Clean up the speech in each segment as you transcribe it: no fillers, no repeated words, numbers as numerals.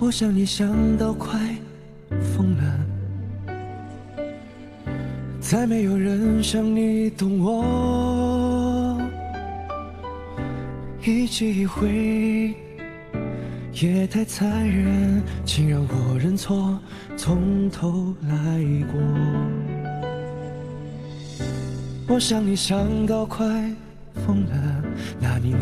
我想你想到快疯了，再没有人像你懂我，一记一回也太残忍，请让我认错，从头来过。我想你想到快疯了，那你呢？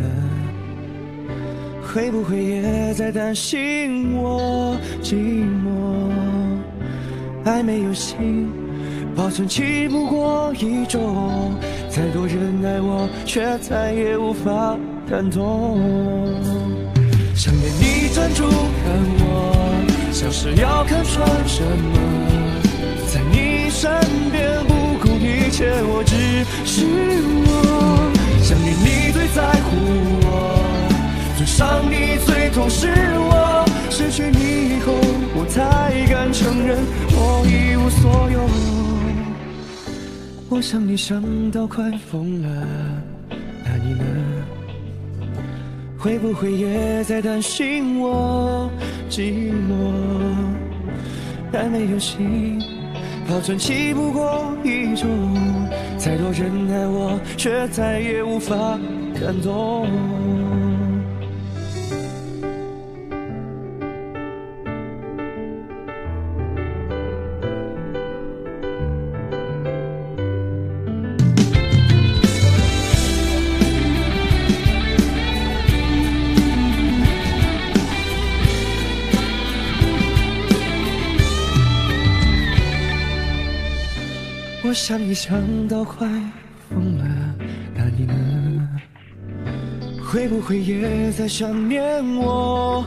会不会也在担心我寂寞？爱没有心，保存期不过一周，再多人爱我，却再也无法感动。想念你专注看我，像是要看穿什么，在你身边不顾一切，我只是我。想念你最在乎我，最伤你最痛是我，失去你以后我才敢承认我一无所有。我想你想到快疯了，那你呢？会不会也在担心我寂寞？爱没有心，保存期不过一周，再多人爱我，却再也无法感动。我想你想到快疯了，那你呢？会不会也在想念我？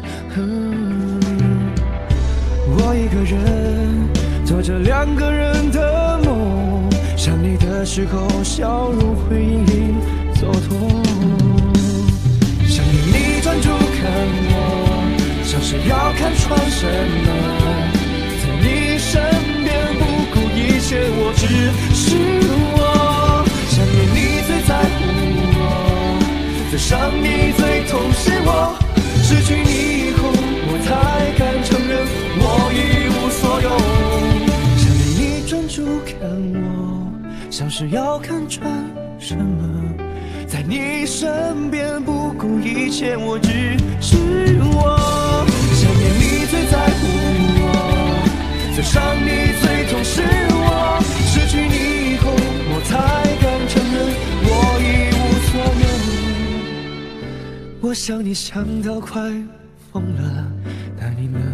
我一个人做着两个人的梦，想你的时候笑容会隐隐作痛。想念你专注看我，像是要看穿什么，在你身边不顾一切，我只是我。想念你最在乎我，最伤你最痛是我，失去你以后我才敢承认我一无所有。想念你专注看我，像是要看穿什么，在你身边不顾一切，我只是我。想念你最在乎我，最伤你最痛是我，失去你以后我才敢承认我一无所有。我想你想到快疯了，那你呢？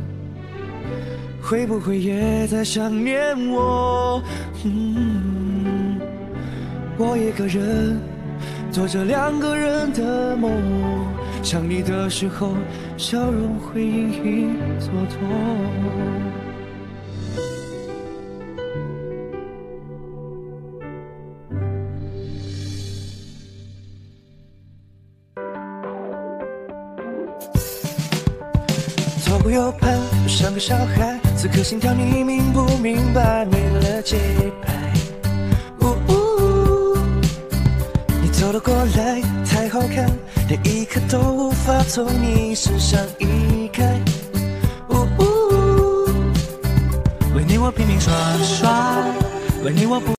会不会也在想念我？我一个人做着两个人的梦，想你的时候笑容会隐隐作痛。左顾右盼，我像个小孩，此刻心跳你明不明白？没了节拍。你走了过来，太好看，连一刻都无法从你身上移开。为你我拼命耍帅，为你我不